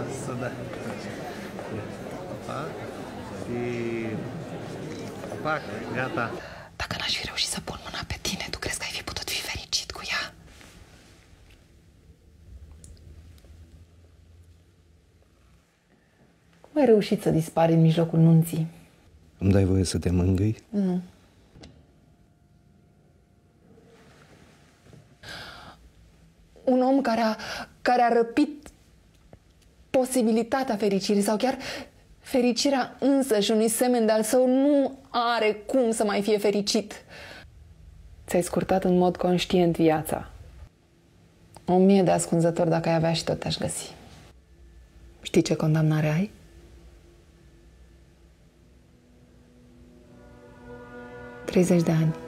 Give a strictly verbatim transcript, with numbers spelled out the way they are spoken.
Să da. Pac. Și... Pac, gata. Dacă n-aș fi reușit să pun mâna pe tine, tu crezi că ai fi putut fi fericit cu ea? Cum ai reușit să dispari în mijlocul nunții? Îmi dai voie să te mângâi? Nu. Un om care a, care a răpit posibilitatea fericirii sau chiar fericirea însăși unui semen de-al său nu are cum să mai fie fericit. Ți-ai scurtat în mod conștient viața. O mie de ascunzători dacă ai avea și tot te-aș găsi. Știi ce condamnare ai? treizeci de ani.